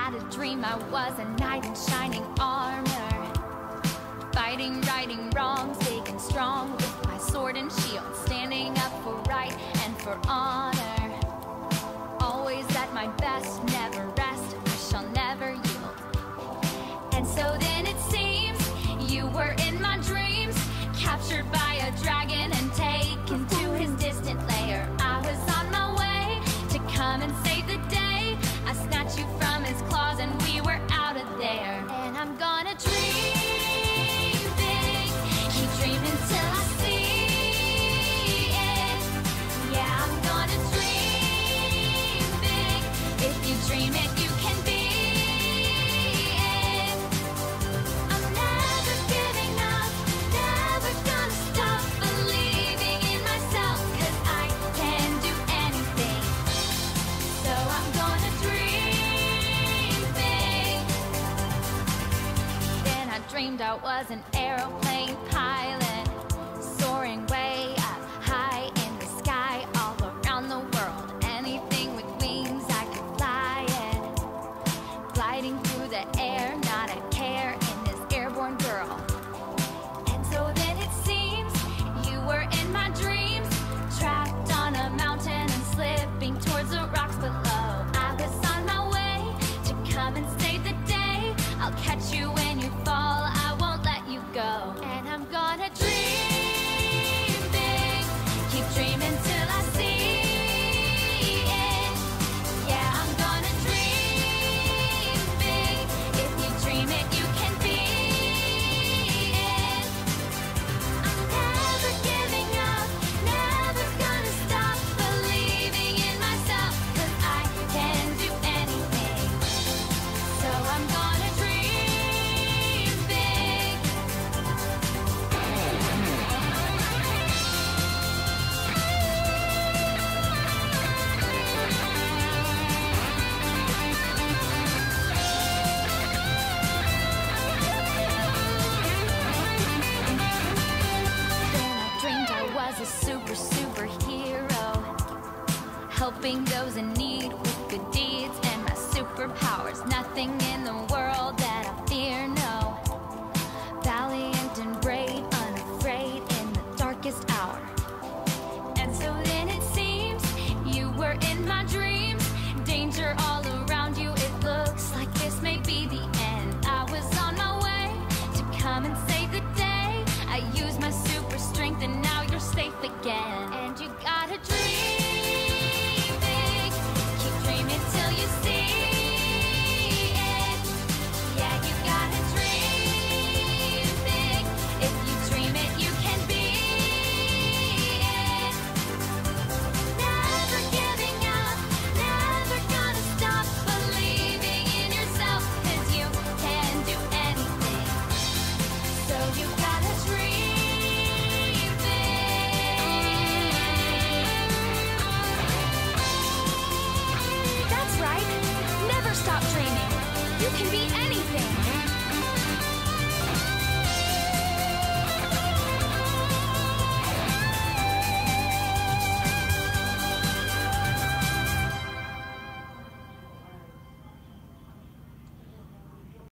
had a dream I was a knight in shining armor, fighting, righting wrongs, big and strong, with my sword and shield, standing up for right and for honor. Always at my best, never rest, I shall never yield. And so then it seems you were in my dreams, captured by a dragon and taken to his distant lair. I was on my way to come and save the day. I snatched you from his claws and we were out of there. And I'm gonna dream big, keep dreaming till I see it. Yeah, I'm gonna dream big. If you dream it, you can be it. I'm never giving up, never gonna stop believing in myself, 'cause I can do anything. So I'm gonna dream big. Then I dreamed I was an aeroplane pilot, soaring way up high in the sky, all around the world. Anything with wings, I could fly it, gliding through the air, not a care in this airborne girl. And so then it seems you were in my dreams, trapped on a mountain and slipping towards the rocks below. I was on my way to come and save the day. I'll catch you when you fall, I won't let you go. And I'm gonna dream big, keep dreaming till I see it. Yeah, I'm gonna dream big. If you dream it, you can be it. I'm never giving up, never gonna stop believing in myself, 'cause I can do anything. So I'm gonna dream big. Then I dreamed I was a superhero, helping those in need with good deeds and my superpowers. Nothing in the world that I fear, no. Valiant and brave, unafraid in the darkest hour. And so then it seems you were in my dreams, danger all around you. It looks like this may be the end. I was on my way to come and save the day. I used my super strength and now you're safe again. And you gotta dream big, keep dreaming till you see it. Yeah, you gotta dream big. If you dream it, you can be it. Never giving up, never gonna stop believing in yourself, 'cause you can do anything. So you gotta dream big. That's right. Never stop dreaming. You can be anything.